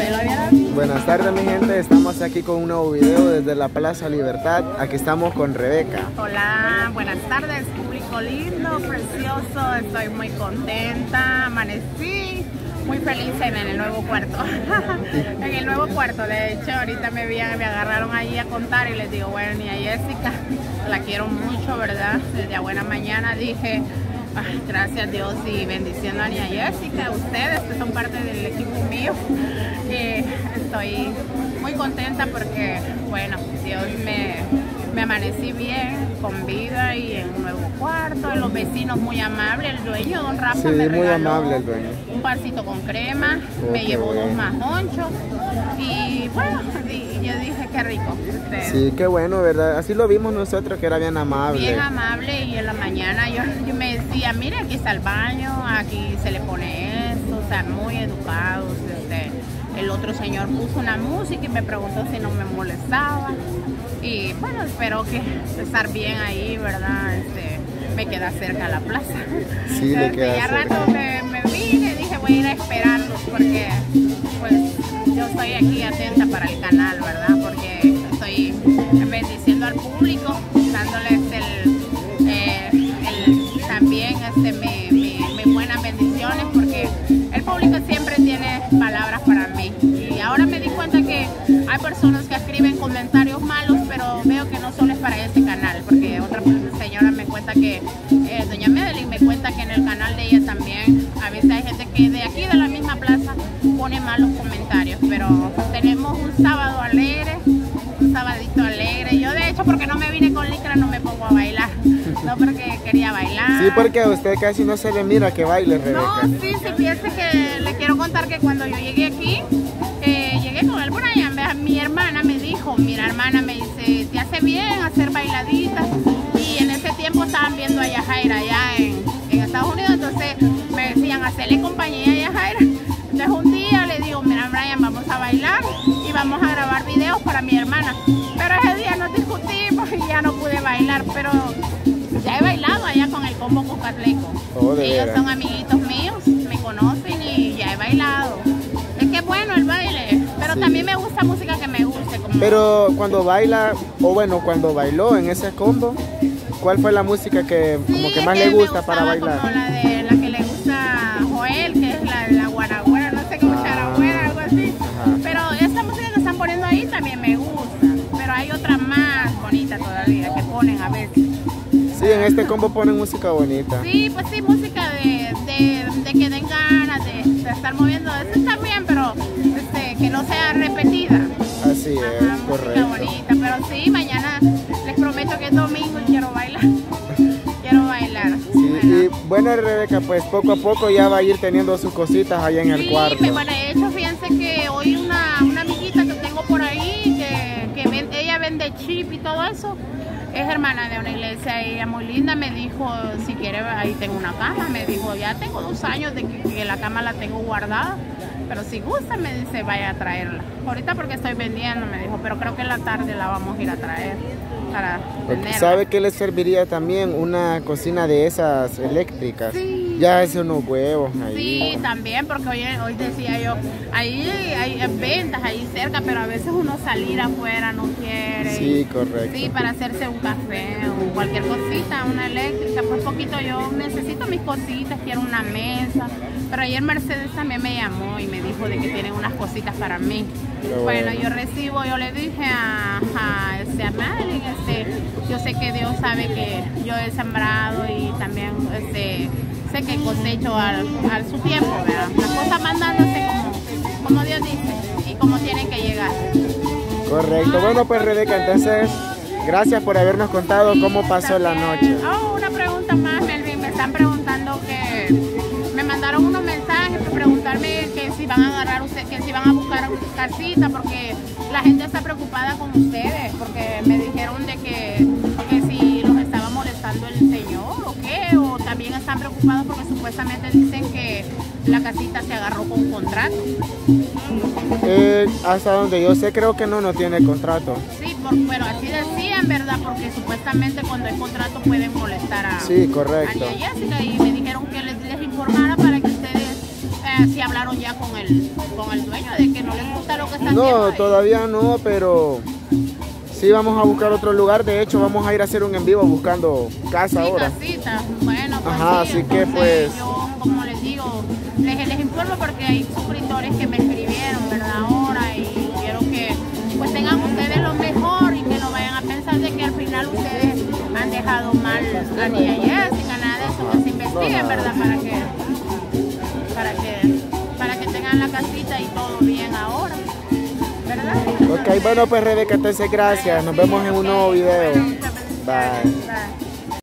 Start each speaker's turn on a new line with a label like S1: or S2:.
S1: Buenas tardes, mi gente, estamos aquí con un nuevo video desde la Plaza Libertad. Aquí estamos con Rebeca.
S2: Hola, buenas tardes, público lindo, precioso. Estoy muy contenta, amanecí muy feliz en el nuevo cuarto. En el nuevo cuarto, de hecho, ahorita me agarraron ahí a contar y les digo, bueno, ni a Jessica, la quiero mucho, ¿verdad? Desde a buena mañana dije, ay, gracias a Dios y bendiciendo a Nia Jessica, a ustedes que son parte del equipo mío. Estoy muy contenta porque, bueno, Dios me amanecí bien, con vida y en un nuevo cuarto. Los vecinos muy amables, el dueño, don Rafa,
S1: sí,
S2: me
S1: muy
S2: regaló
S1: amable el dueño.
S2: Un pancito con crema, me llevó dos majonchos y bueno, yo dije qué rico.
S1: Sí, qué bueno, ¿verdad? Así lo vimos nosotros, que era bien amable.
S2: Bien amable, y en la mañana yo me decía, mire, aquí está el baño, aquí se le pone esto, o sea, muy educados. El otro señor puso una música y me preguntó si no me molestaba. Y bueno, espero que estar bien ahí, ¿verdad? Me queda cerca la plaza.
S1: Sí, le queda
S2: ya
S1: cerca.
S2: rato me vine, dije voy a ir a esperarlos porque pues yo estoy aquí atenta para el canal, ¿verdad? Porque estoy bendiciendo al público, dándoles también mis buenas bendiciones, porque el público siempre tiene palabras para mí. Y ahora me di cuenta que hay personas que escriben comentarios malos, pero veo que no solo es para este canal, porque otra señora me cuenta que, doña Medelyn me cuenta que en el canal de ella también, a veces hay gente que de aquí de la misma plaza pone malos comentarios, pero tenemos un sábado alegre, un sabadito alegre. Yo de hecho, porque no me vine con licra, no me pongo a bailar, no porque quería bailar.
S1: Sí, porque a usted casi no se le mira que baile, Rebeca.
S2: No, sí, piensa que le quiero contar que cuando yo llegué aquí, llegué con el Brian, mi hermana me dijo, mira hermana, me dice, te hace bien hacer bailaditas, y en ese tiempo estaban viendo a Yajaira allá en Estados Unidos, entonces me decían, hacerle compañía a Yajaira. Entonces un día le digo, mira Brian, vamos a bailar y vamos a grabar videos para mi hermana, pero ese día nos discutimos y ya no pude bailar, pero ya he bailado allá con el combo Cuscatleco. Ellos son amiguitos míos, me conocen y ya he bailado. Es que es bueno el baile, pero sí, también me gusta música que me guste.
S1: Pero cuando baila, o bueno, cuando bailó en ese combo, ¿cuál fue la música que como que más le gusta para bailar?
S2: Como la que le gusta a Joel, que es la de la guaragüera, no sé cómo charagüera, algo así. Ajá. Pero esta música que están poniendo ahí también me gusta, pero hay otra más bonita todavía que ponen a veces.
S1: Sí, en este combo ponen música bonita.
S2: Sí, pues sí, música de que den ganas de estar moviendo. Eso está bien, pero que no sea repetida.
S1: Así es,
S2: ajá,
S1: correcto.
S2: Música bonita, pero sí, mañana les prometo que es domingo y quiero bailar. Quiero bailar.
S1: Sí, y bueno, Rebeca, pues poco a poco ya va a ir teniendo sus cositas allá en el cuarto.
S2: Sí, bueno, de hecho, fíjense que hoy una amiguita que tengo por ahí, ella vende chip y todo eso. Es hermana de una iglesia, ella muy linda, me dijo, si quiere, ahí tengo una cama, me dijo, ya tengo 2 años de que la cama la tengo guardada, pero si gusta, me dice, vaya a traerla. Ahorita porque estoy vendiendo, me dijo, pero creo que en la tarde la vamos a ir a traer para tenerla.
S1: ¿Sabe qué le serviría también? Una cocina de esas eléctricas.
S2: Sí.
S1: Ya hace unos huevos ahí.
S2: Sí, también, porque hoy decía yo, ahí hay ventas ahí cerca, pero a veces uno salir afuera no quiere.
S1: Sí, correcto.
S2: Sí, para hacerse un café o cualquier cosita, una eléctrica, pues poquito yo necesito mis cositas, quiero una mesa. Pero ayer Mercedes también me llamó y me dijo de que tienen unas cositas para mí. Bueno, yo le dije a Madeline, yo sé que Dios sabe que yo he sembrado y también sé que cosecho al su tiempo, ¿verdad? Las cosas mandándose como Dios dice y como tienen que llegar.
S1: Correcto. Bueno, pues Rebeca, entonces, gracias por habernos contado cómo pasó la noche.
S2: Oh, una pregunta más, Melvin. Me están preguntando me mandaron unos mensajes para preguntarme que si van a agarrar que si van a buscar casita, porque la gente está preocupada con ustedes, porque me dijeron de que si los estaba molestando el señor o qué, o también están preocupados porque supuestamente dicen que la casita se agarró con un contrato.
S1: Hasta donde yo sé, creo que no tiene contrato.
S2: Sí, pero así decían, ¿verdad? Porque supuestamente cuando hay contrato pueden molestar a,
S1: sí, correcto,
S2: a Nia Jessica, y me dijeron que les informara para que ustedes si hablaron ya con el dueño de que no les gusta lo que está haciendo.
S1: No, todavía no, pero sí vamos a buscar otro lugar. De hecho, vamos a ir a hacer un en vivo buscando casa ahora.
S2: Casita. Bueno, pues
S1: Ajá,
S2: sí,
S1: así que
S2: entonces,
S1: pues...
S2: yo, como les digo, les informo porque hay suscriptores que me escribieron, ¿verdad? Ahora, y quiero que pues tengan ustedes lo mejor y que no vayan a pensar de que al final ustedes han dejado mal a Nia y a Jessica, nada de eso, que se investiguen, ¿verdad? Para que tengan la casita y todo bien ahora, ¿verdad?
S1: Ok, bueno pues Rebeca, entonces gracias. Nos vemos en un nuevo video.
S2: Bueno, muchas bendiciones.
S1: Bye.
S2: Bye.